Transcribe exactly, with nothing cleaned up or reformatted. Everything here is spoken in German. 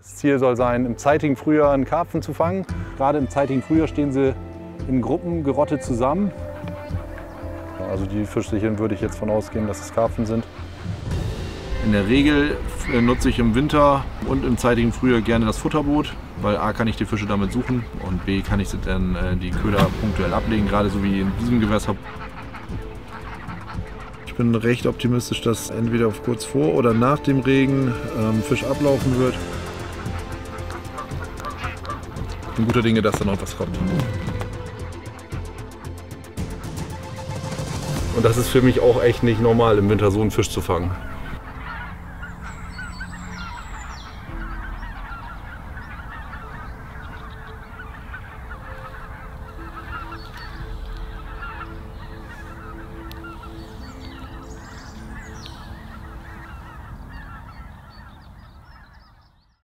Das Ziel soll sein, im zeitigen Frühjahr einen Karpfen zu fangen. Gerade im zeitigen Frühjahr stehen sie in Gruppen gerottet zusammen. Also die Fischchen würde ich jetzt von ausgehen, dass es Karpfen sind. In der Regel nutze ich im Winter und im zeitigen Frühjahr gerne das Futterboot, weil A kann ich die Fische damit suchen und B kann ich dann die Köder punktuell ablegen, gerade so wie in diesem Gewässer. Ich bin recht optimistisch, dass entweder kurz vor oder nach dem Regen ähm, Fisch ablaufen wird. Ich bin guter Dinge, dass da noch was kommt. Und das ist für mich auch echt nicht normal, im Winter so einen Fisch zu fangen.